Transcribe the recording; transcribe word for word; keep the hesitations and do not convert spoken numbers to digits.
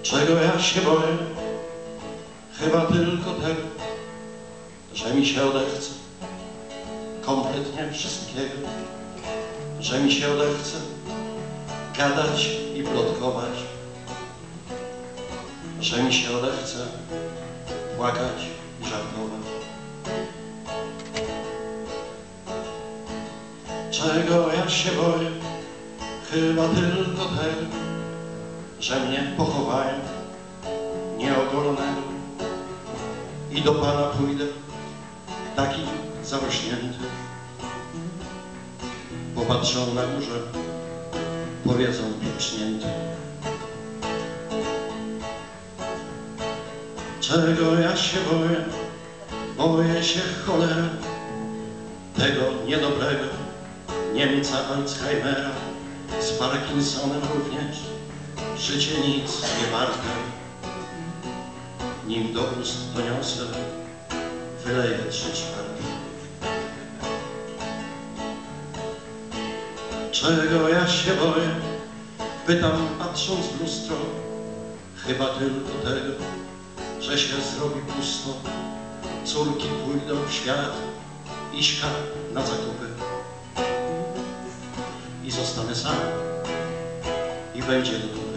Czego ja się boję? Chyba tylko tego, że mi się odechce kompletnie wszystkiego, że mi się odechce gadać i plotkować, że mi się odechce płakać i żartować. Czego ja się boję? Chyba tylko tego, że mnie pochowają nieogolonego i do Pana pójdę taki zarośnięty. Popatrzą na górze, powiedzą piecznięty. Czego ja się boję? Boję się cholery tego niedobrego Niemca Alzheimera, z Parkinsonem również życie nic nie warte. Nim do ust doniosę, wyleję trzy czwarte. Czego ja się boję? Pytam, patrząc w lustro. Chyba tylko tego, że się zrobi pusto. Córki pójdą w świat, Iśka na zakupy. I zostanę sam i będzie nudno.